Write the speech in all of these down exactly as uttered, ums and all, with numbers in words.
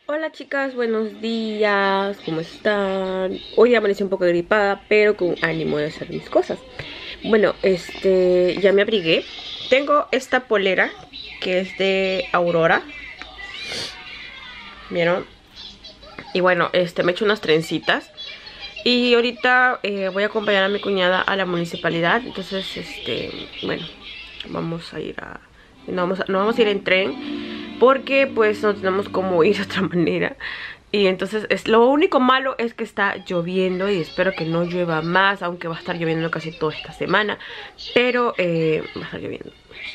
Hola chicas, buenos días, ¿cómo están? Hoy amanecí un poco gripada, pero con ánimo de hacer mis cosas. Bueno, este, ya me abrigué. Tengo esta polera que es de Aurora. ¿Vieron? Y bueno, este, me he hecho unas trencitas. Y ahorita eh, voy a acompañar a mi cuñada a la municipalidad. Entonces, este, bueno, vamos a ir a... No vamos a, no vamos a ir en tren porque pues no tenemos cómo ir de otra manera. Y entonces es, lo único malo es que está lloviendo y espero que no llueva más, aunque va a estar lloviendo casi toda esta semana. Pero eh, va a estar lloviendo.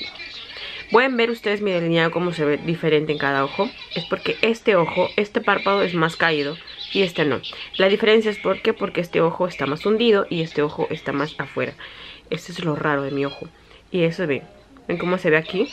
Pueden ver ustedes mi delineado cómo se ve diferente en cada ojo. Es porque este ojo, este párpado es más caído y este no. La diferencia es porque, porque este ojo está más hundido y este ojo está más afuera. Esto es lo raro de mi ojo. Y eso ven, ven cómo se ve aquí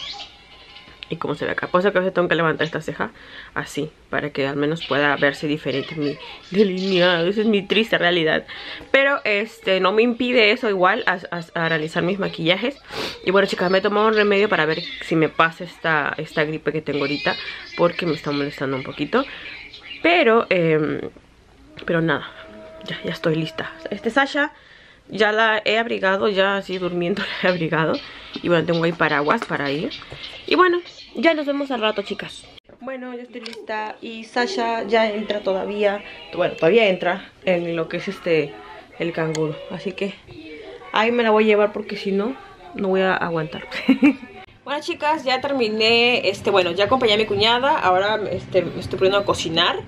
y cómo se ve acá. Por eso que a veces tengo que levantar esta ceja así, para que al menos pueda verse diferente mi delineado. Esa es mi triste realidad. Pero este no me impide eso igual a, a, a realizar mis maquillajes. Y bueno chicas, me he tomado un remedio para ver si me pasa esta, esta gripe que tengo ahorita, porque me está molestando un poquito. Pero, eh, pero nada, ya, ya estoy lista. Este Sasha ya la he abrigado, ya así durmiendo la he abrigado. Y bueno, tengo ahí paraguas para ir. Y bueno, ya nos vemos al rato, chicas. Bueno, ya estoy lista y Sasha ya entra todavía. Bueno, todavía entra en lo que es este, el canguro. Así que ahí me la voy a llevar porque si no, no voy a aguantar. Bueno chicas, ya terminé, este, bueno, ya acompañé a mi cuñada. Ahora este, me estoy poniendo a cocinar.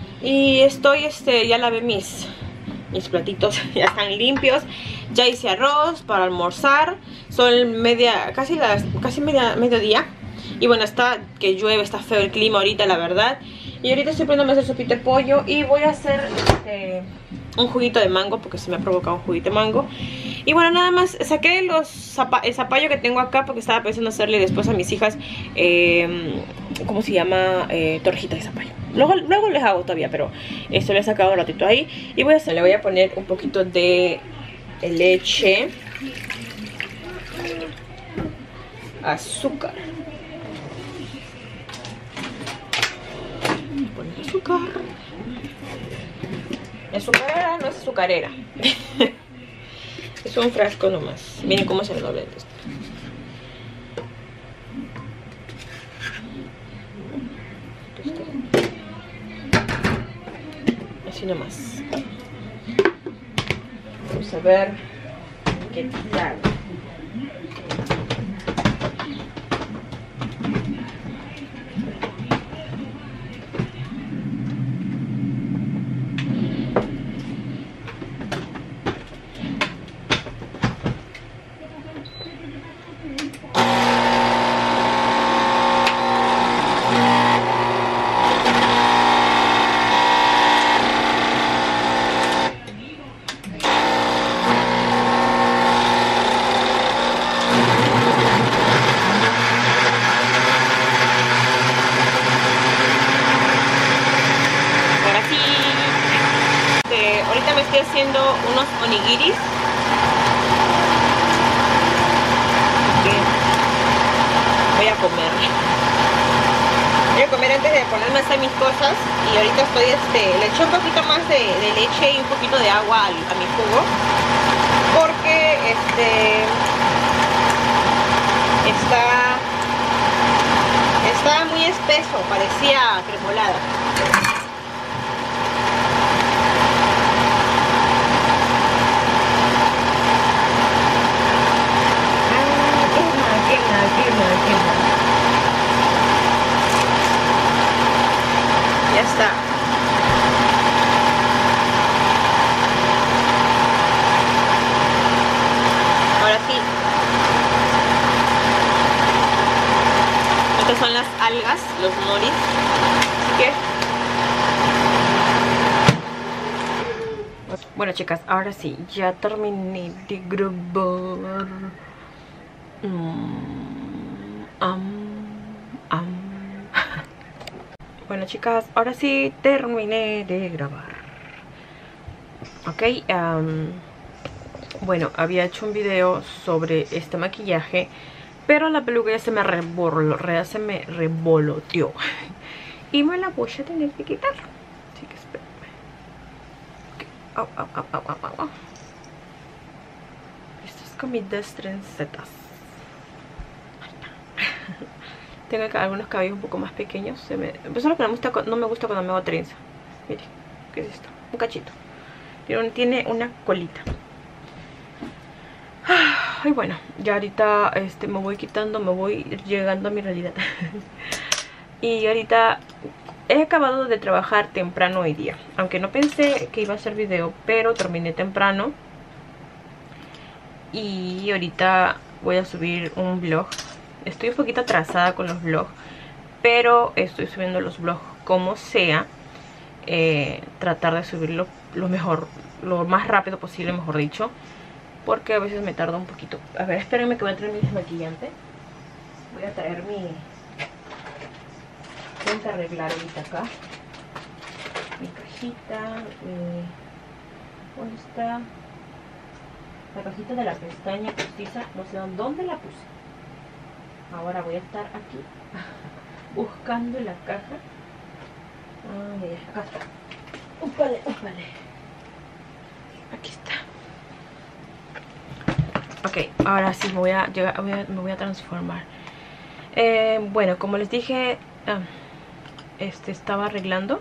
Y estoy, este, ya lavé mis... mis platitos ya están limpios. Ya hice arroz para almorzar. Son media, casi las, casi media, mediodía. Y bueno, está que llueve, está feo el clima ahorita, la verdad. Y ahorita estoy poniéndome a hacer sopita de pollo. Y voy a hacer este, un juguito de mango, porque se me ha provocado un juguito de mango. Y bueno, nada más saqué los zapa el zapallo que tengo acá, porque estaba pensando hacerle después a mis hijas eh, ¿cómo se llama? Eh, torrejita de zapallo. Luego, luego les hago todavía, pero esto le he sacado un ratito ahí. Y voy a hacer, le voy a poner un poquito de leche, azúcar, voy a poner azúcar. Azucarera no es azucarera. Es un frasco nomás. Miren cómo se dobla esto. Así nomás. Vamos a ver qué tal. Estoy haciendo unos onigiris. Voy a comer. Voy a comer antes de ponerme a hacer mis cosas. Y ahorita estoy, este, le eché un poquito más de, de leche y un poquito de agua a, a mi jugo. Porque este está, está muy espeso, parecía cremolada. Ya está. Ahora sí. Estas son las algas, los noris. Así que... bueno chicas, ahora sí, ya terminé de grabar. Mm, um, um. Bueno chicas, ahora sí terminé de grabar. Ok, um, bueno, había hecho un video sobre este maquillaje, pero la peluca ya se me, rebolo, se me revoloteó. y me la voy a tener que quitar. Así que espérame. Okay. Au, au, au, au, au, au. Esto es con mis dos trencetas. Tengo algunos cabellos un poco más pequeños. Se me... Pues lo que no me, gusta, no me gusta cuando me hago trenza. Miren, ¿qué es esto? Un cachito. Pero tiene una colita. Ay, bueno, ya ahorita este, me voy quitando, me voy llegando a mi realidad. Y ahorita he acabado de trabajar temprano hoy día. Aunque no pensé que iba a hacer video, pero terminé temprano. Y ahorita voy a subir un vlog. Estoy un poquito atrasada con los vlogs, pero estoy subiendo los vlogs como sea. Eh, tratar de subirlo lo mejor, lo más rápido posible, mejor dicho, porque a veces me tarda un poquito. A ver, espérenme que voy a traer mi desmaquillante. Voy a traer mi... Voy a arreglar ahorita acá mi cajita. Mi... ¿Dónde está? La cajita de la pestaña postiza. No sé dónde la puse. Ahora voy a estar aquí buscando la caja. Ay, acá está. Úpale, úpale. Aquí está. Ok, ahora sí me voy a, llegar, voy a, me voy a transformar. Eh, bueno, como les dije, ah, este estaba arreglando.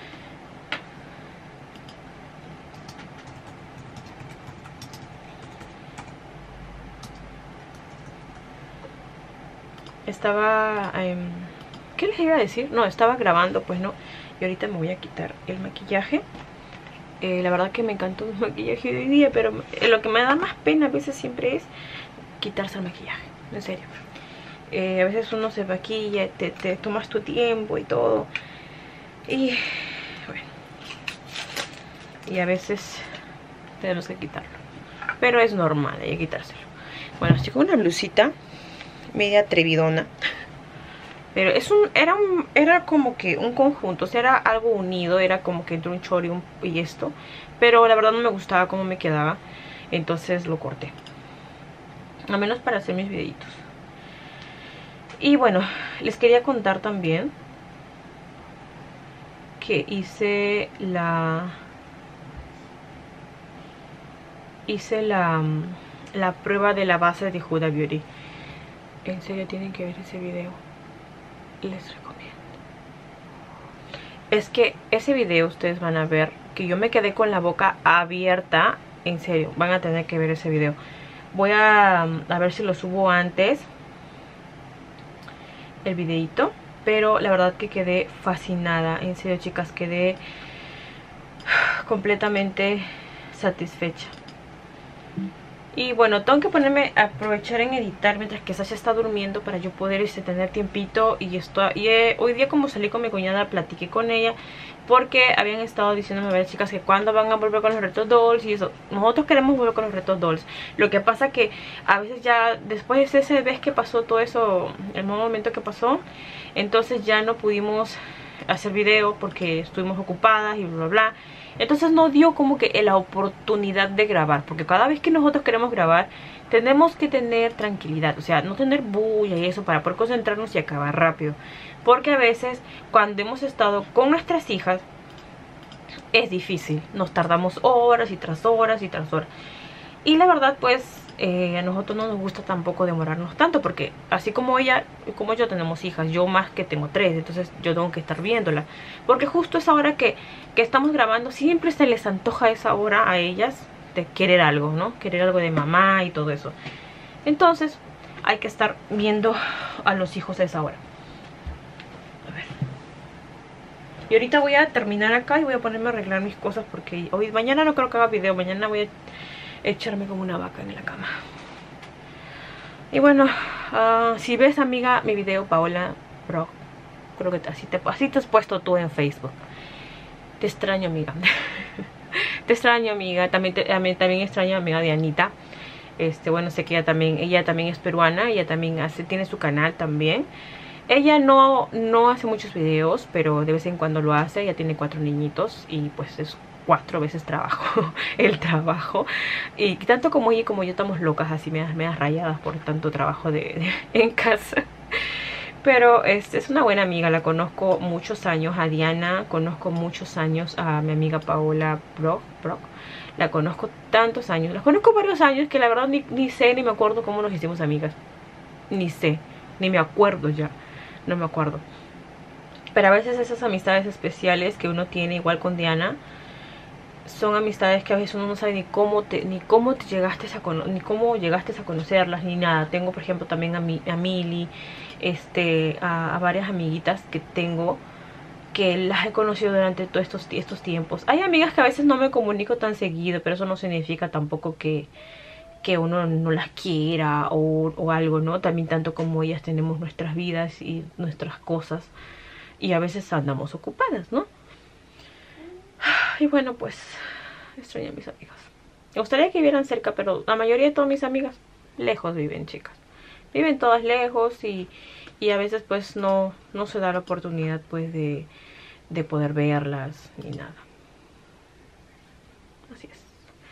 Estaba... Eh, ¿qué les iba a decir? No, estaba grabando, pues no. Y ahorita me voy a quitar el maquillaje. Eh, la verdad que me encantó el maquillaje de hoy día, pero lo que me da más pena a veces siempre es quitarse el maquillaje. En serio. Eh, a veces uno se maquilla, te, te tomas tu tiempo y todo. Y bueno. Y a veces tenemos que quitarlo. Pero es normal, hay que quitárselo. Bueno, estoy con una blusita media atrevidona, pero es un era un era como que un conjunto, o sea, era algo unido, era como que entre un chor y, un, y esto, pero la verdad no me gustaba cómo me quedaba, entonces lo corté, al menos para hacer mis videitos. Y bueno, les quería contar también que hice la hice la la prueba de la base de Huda Beauty. En serio tienen que ver ese video, les recomiendo. Es que ese video ustedes van a ver que yo me quedé con la boca abierta. En serio, van a tener que ver ese video. Voy a, a ver si lo subo antes, el videito. Pero la verdad que quedé fascinada. En serio, chicas, quedé completamente satisfecha. Y bueno, tengo que ponerme a aprovechar en editar mientras que Sasha está durmiendo para yo poder este, tener tiempito. Y esto y eh, hoy día, como salí con mi cuñada, platiqué con ella porque habían estado diciéndome, a ver, chicas, que cuándo van a volver con los retos dolls y eso. Nosotros queremos volver con los retos dolls. Lo que pasa que a veces ya, después de ese vez que pasó todo eso, el momento que pasó, entonces ya no pudimos hacer video porque estuvimos ocupadas y bla bla bla. Entonces no dio como que la oportunidad de grabar, porque cada vez que nosotros queremos grabar tenemos que tener tranquilidad, o sea, no tener bulla y eso para poder concentrarnos y acabar rápido. Porque a veces cuando hemos estado con nuestras hijas es difícil, nos tardamos horas y tras horas y tras horas. Y la verdad pues eh, a nosotros no nos gusta tampoco demorarnos tanto, porque así como ella, como yo tenemos hijas, yo más que tengo tres, entonces yo tengo que estar viéndola, porque justo esa hora que, que estamos grabando siempre se les antoja esa hora a ellas de querer algo, ¿no? Querer algo de mamá y todo eso. Entonces hay que estar viendo a los hijos a esa hora. A ver. Y ahorita voy a terminar acá y voy a ponerme a arreglar mis cosas, porque hoy, mañana no creo que haga video, mañana voy a echarme como una vaca en la cama. Y bueno, uh, si ves, amiga, mi video, Paola Bro, creo que así te, así te has puesto tú en Facebook. Te extraño, amiga. Te extraño, amiga. También, te, también, también extraño a mi amiga Dianita. Este, bueno, sé que ella también, ella también es peruana. Ella también hace, tiene su canal también. Ella no, no hace muchos videos, pero de vez en cuando lo hace. Ella tiene cuatro niñitos y pues es cuatro veces trabajo, el trabajo. Y tanto como ella como yo estamos locas, así medias, medias rayadas por tanto trabajo de, de, en casa. Pero este, es una buena amiga, la conozco muchos años. A Diana conozco muchos años. A mi amiga Paola Brock, Brock la conozco tantos años. La conozco varios años que la verdad ni, ni sé ni me acuerdo cómo nos hicimos amigas. Ni sé, ni me acuerdo ya. No me acuerdo. Pero a veces esas amistades especiales que uno tiene, igual con Diana, son amistades que a veces uno no sabe ni cómo te, ni cómo te llegaste a cono ni cómo llegaste a conocerlas, ni nada. Tengo, por ejemplo, también a, mi, a Mili, este, a, a varias amiguitas que tengo que las he conocido durante todos estos, estos tiempos. Hay amigas que a veces no me comunico tan seguido, pero eso no significa tampoco que, que uno no las quiera o, o algo, ¿no? También tanto como ellas tenemos nuestras vidas y nuestras cosas y a veces andamos ocupadas, ¿no? Y bueno, pues extraño a mis amigas. Me gustaría que vivieran cerca, pero la mayoría de todas mis amigas lejos viven, chicas. Viven todas lejos y, y a veces pues no, no se da la oportunidad pues de, de poder verlas ni nada. Así es.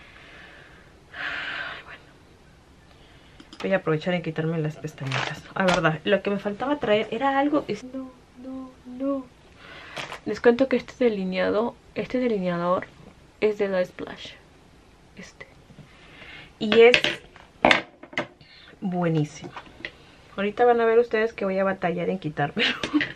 Bueno, voy a aprovechar en quitarme las pestañitas. La verdad, lo que me faltaba traer era algo... No, no, no. Les cuento que este delineado, este delineador es de la Splash. Este. Y es buenísimo. Ahorita van a ver ustedes que voy a batallar en quitármelo.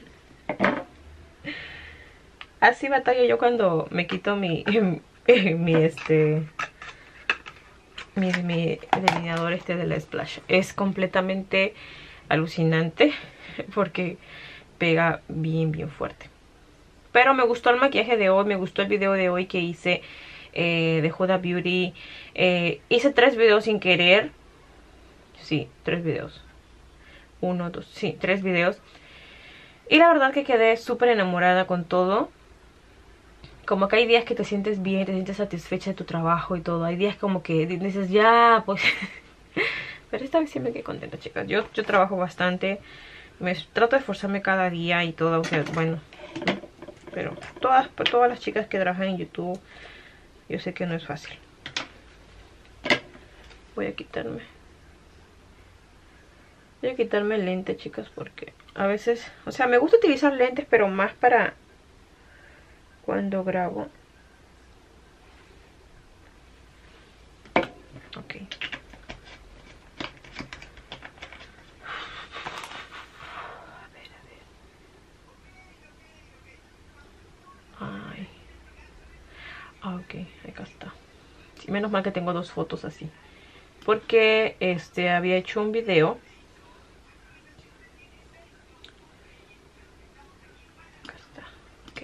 Así batallo yo cuando me quito mi, mi este, mi, mi delineador este de la Splash. Es completamente alucinante porque pega bien, bien fuerte. Pero me gustó el maquillaje de hoy, me gustó el video de hoy que hice eh, de Huda Beauty. Eh, hice tres videos sin querer. Sí, tres videos. Uno, dos, sí, tres videos. Y la verdad que quedé súper enamorada con todo. Como que hay días que te sientes bien, te sientes satisfecha de tu trabajo y todo. Hay días como que dices, ya, pues... Pero esta vez sí me quedé contenta, chicas. Yo, yo trabajo bastante. Me trato de esforzarme cada día y todo, aunque, bueno... Pero todas, todas las chicas que trabajan en YouTube, yo sé que no es fácil. Voy a quitarme. Voy a quitarme el lente, chicas, porque a veces... O sea, me gusta utilizar lentes, pero más para cuando grabo. Ok. Ay. Ah, ok, acá está. Sí, menos mal que tengo dos fotos así. Porque este había hecho un video. Acá está. Okay.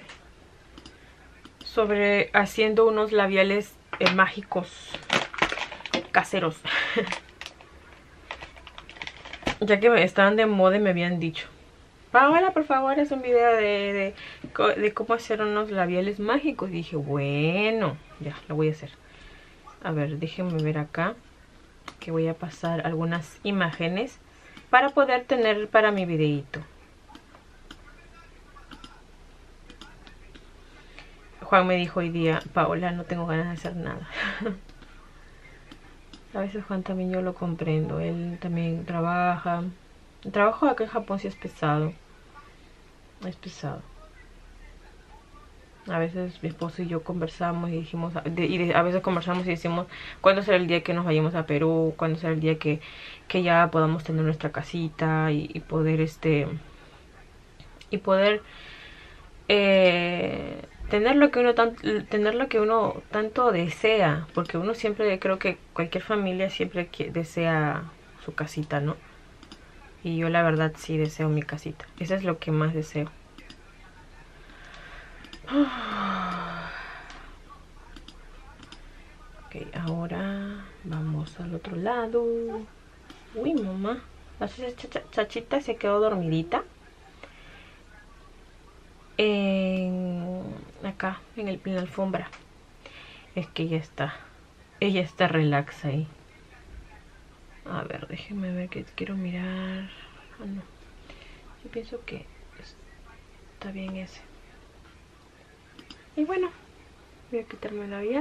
Sobre haciendo unos labiales eh, mágicos caseros. Ya que estaban de moda y me habían dicho, Paola, por favor, haz un video de, de, de cómo hacer unos labiales mágicos. Y dije, bueno, ya, lo voy a hacer. A ver, déjenme ver acá, que voy a pasar algunas imágenes para poder tener para mi videito. Juan me dijo hoy día, Paola, no tengo ganas de hacer nada. A veces Juan también yo lo comprendo. Él también trabaja. El trabajo acá en Japón sí es pesado. Es pesado. A veces mi esposo y yo conversamos y dijimos, de, y de, a veces conversamos y decimos, ¿cuándo será el día que nos vayamos a Perú? ¿Cuándo será el día que, que ya podamos tener nuestra casita y, y poder este y poder eh, tener lo que uno tan, tener lo que uno tanto desea? Porque uno siempre, creo que cualquier familia siempre que desea su casita, ¿no? Y yo la verdad sí deseo mi casita. Eso es lo que más deseo. Ok, ahora vamos al otro lado. Uy, mamá, la chachita se quedó dormidita. En, acá, en, el, en la alfombra. Es que ella está, ella está relax ahí. A ver, déjenme ver que quiero mirar. Ah, no. Yo pienso que está bien ese. Y bueno, voy a quitarme el labial.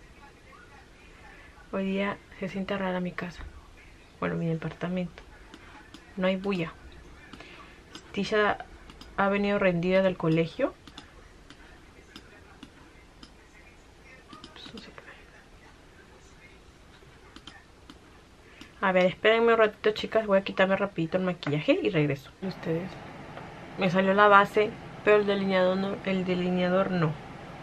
Hoy día se siente rara mi casa. Bueno, mi departamento. no hay bulla. Tisha ha venido rendida del colegio. A ver, espérenme un ratito, chicas. Voy a quitarme rapidito el maquillaje y regreso. Ustedes. Me salió la base, pero el delineador no. El delineador no.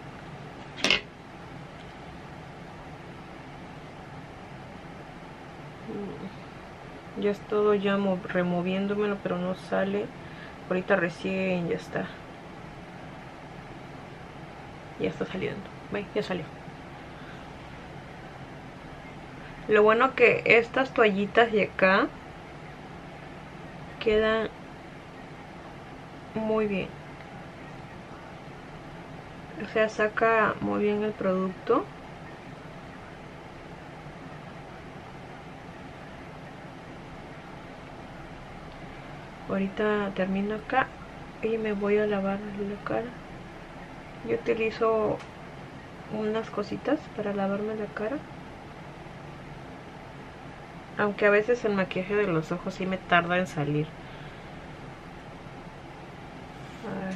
Ya es todo ya removiéndomelo, pero no sale. Ahorita recién ya está. Ya está saliendo. ¿Ven? Ya salió. Lo bueno que estas toallitas de acá quedan muy bien. O sea, saca muy bien el producto. Ahorita termino acá y me voy a lavar la cara. Yo utilizo unas cositas para lavarme la cara. Aunque a veces el maquillaje de los ojos sí me tarda en salir. Ay.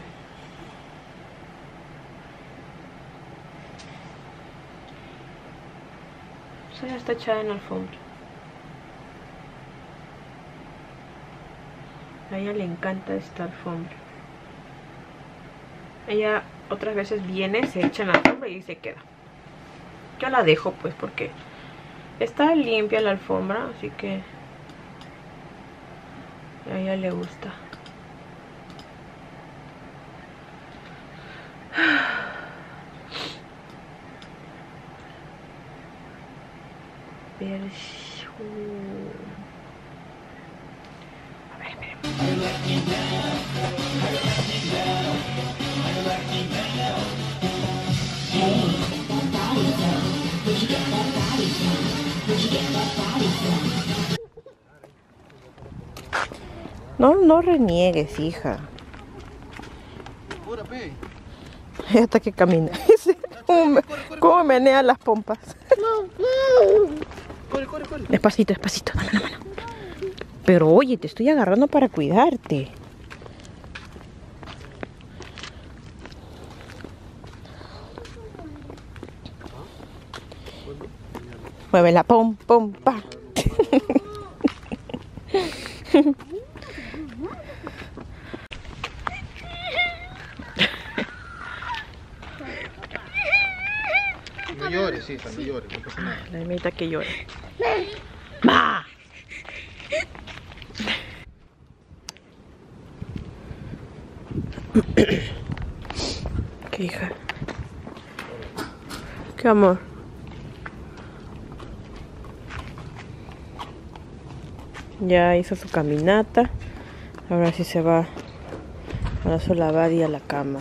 O sea, ya está echada en la alfombra. A ella le encanta esta alfombra. Ella otras veces viene, se echa en la alfombra y se queda. Yo la dejo pues porque está limpia la alfombra, así que a ella le gusta. A ver, esperen. No, no reniegues, hija. Hasta que camina. ¿Cómo, me, cómo menea las pompas? Corre, corre, corre. Despacito, despacito, dame la mano. Pero oye, te estoy agarrando para cuidarte. Muévela, pom, pom, pa. No llores, hija, no llores, no pasa nada. La imita que llore. ¡Va! ¿Qué, hija? ¿Qué, amor? Ya hizo su caminata. Ahora sí se va a su lavar y a la cama.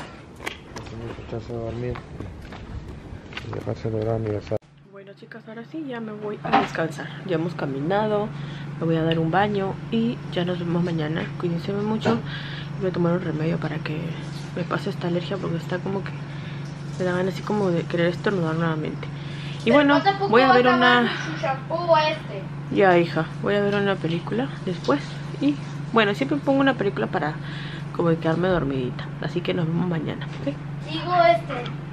Bueno, chicas, ahora sí ya me voy a descansar. Ya hemos caminado, me voy a dar un baño y ya nos vemos mañana. Cuídense mucho. Voy a tomar un remedio para que me pase esta alergia porque está como que me dan así como de querer estornudar nuevamente. Y bueno, voy a ver una... Este. Ya, hija, voy a ver una película después. Y bueno, siempre pongo una película para como quedarme dormidita. Así que nos vemos mañana, ¿ok? Sigo este.